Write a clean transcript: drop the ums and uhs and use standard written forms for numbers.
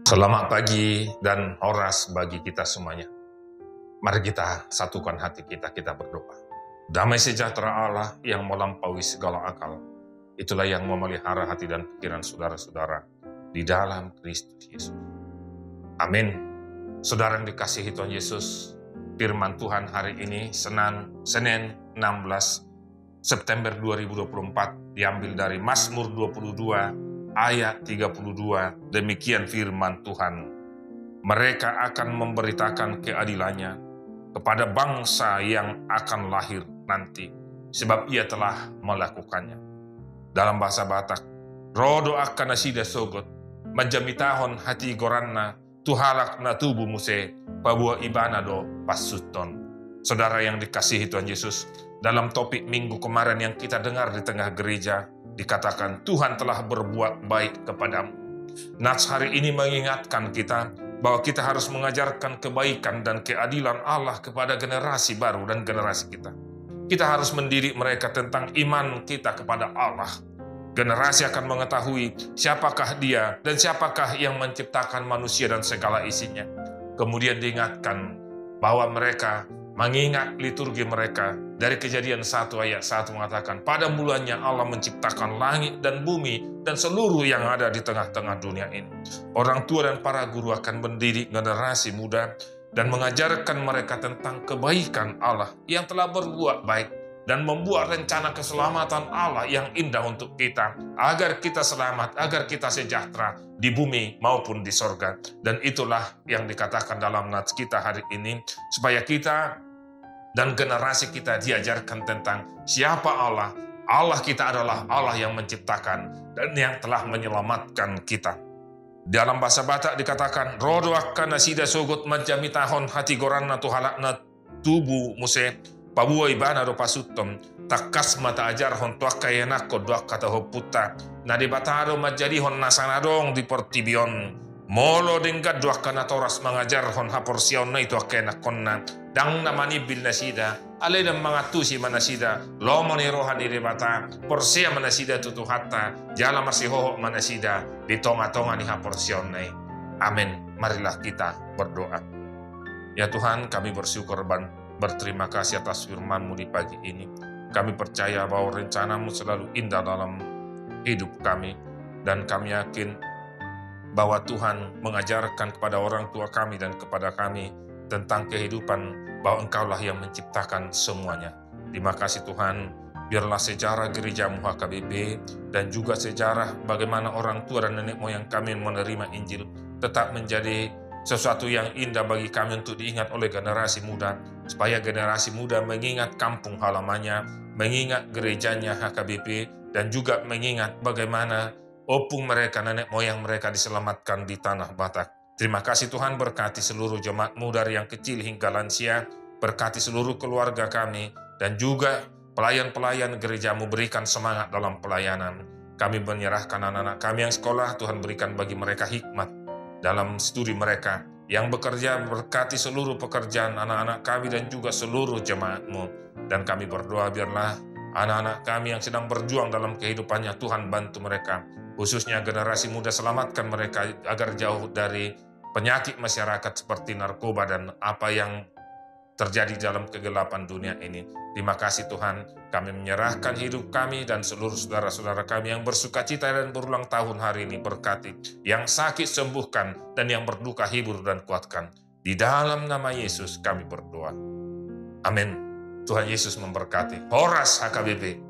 Selamat pagi dan horas bagi kita semuanya. Mari kita satukan hati kita, kita berdoa. Damai sejahtera Allah yang melampaui segala akal, itulah yang memelihara hati dan pikiran saudara-saudara di dalam Kristus Yesus. Amin. Saudara yang dikasihi Tuhan Yesus, firman Tuhan hari ini Senin 16 September 2024 diambil dari Mazmur 22 ayat 32, demikian firman Tuhan. Mereka akan memberitakan keadilannya kepada bangsa yang akan lahir nanti, sebab ia telah melakukannya. Dalam bahasa Batak, rodo akan nasida sogot, menjamitahon hati goranna, tuhalak na tubuh muse, pabua ibana do pasuton. Saudara yang dikasihi Tuhan Yesus, dalam topik minggu kemarin yang kita dengar di tengah gereja, dikatakan Tuhan telah berbuat baik kepadamu. Nats hari ini mengingatkan kita bahwa kita harus mengajarkan kebaikan dan keadilan Allah kepada generasi baru dan generasi kita. Kita harus mendidik mereka tentang iman kita kepada Allah. Generasi akan mengetahui siapakah Dia dan siapakah yang menciptakan manusia dan segala isinya. Kemudian diingatkan bahwa mereka mengingat liturgi mereka. Dari Kejadian 1 ayat 1 mengatakan, pada mulanya Allah menciptakan langit dan bumi dan seluruh yang ada di tengah-tengah dunia ini. Orang tua dan para guru akan mendidik generasi muda dan mengajarkan mereka tentang kebaikan Allah yang telah berbuat baik dan membuat rencana keselamatan Allah yang indah untuk kita, agar kita selamat, agar kita sejahtera di bumi maupun di sorga. Dan itulah yang dikatakan dalam nats kita hari ini, supaya kita dan generasi kita diajarkan tentang siapa Allah. Allah kita adalah Allah yang menciptakan dan yang telah menyelamatkan kita. Dalam bahasa Batak dikatakan, rodo akan nasida sogot majamitahon hati goranna tuhalakna tubuh muse, pabuai bana do pasutom, takas mata ajar hon tuaka yanako doak kata hoputa, nadi bataro majadihon nasanadong di portibion, molo dengkat doak kana toras mengajar hon haporsion na itu akenak konna, dang namani bil nasida, ale dan mangatusi manasida, lomoni rohan iri bata, porsia manasida tutu hatta, jala masih hoho manasida, di tonga-tonga ni haporsion na. Amin. Marilah kita berdoa. Ya Tuhan, kami bersyukur dan berterima kasih atas firman-Mu di pagi ini. Kami percaya bahwa rencana-Mu selalu indah dalam hidup kami. Dan kami yakin bahwa Tuhan mengajarkan kepada orang tua kami dan kepada kami tentang kehidupan, bahwa Engkaulah yang menciptakan semuanya. Terima kasih Tuhan, biarlah sejarah gereja-Mu HKBP dan juga sejarah bagaimana orang tua dan nenek moyang kami menerima Injil tetap menjadi sesuatu yang indah bagi kami untuk diingat oleh generasi muda, supaya generasi muda mengingat kampung halamannya, mengingat gerejanya HKBP, dan juga mengingat bagaimana opung mereka, nenek moyang mereka diselamatkan di tanah Batak. Terima kasih Tuhan, berkati seluruh jemaat-Mu dari yang kecil hingga lansia, berkati seluruh keluarga kami, dan juga pelayan-pelayan gereja-Mu, berikan semangat dalam pelayanan. Kami menyerahkan anak-anak kami yang sekolah, Tuhan berikan bagi mereka hikmat dalam studi mereka. Yang bekerja, berkati seluruh pekerjaan anak-anak kami dan juga seluruh jemaat-Mu. Dan kami berdoa biarlah anak-anak kami yang sedang berjuang dalam kehidupannya, Tuhan bantu mereka. Khususnya generasi muda, selamatkan mereka agar jauh dari penyakit masyarakat seperti narkoba dan apa yang terjadi dalam kegelapan dunia ini. Terima kasih Tuhan, kami menyerahkan hidup kami dan seluruh saudara-saudara kami yang bersukacita dan berulang tahun hari ini, berkati. Yang sakit sembuhkan dan yang berduka hibur dan kuatkan. Di dalam nama Yesus kami berdoa. Amin. Tuhan Yesus memberkati. Horas HKBP.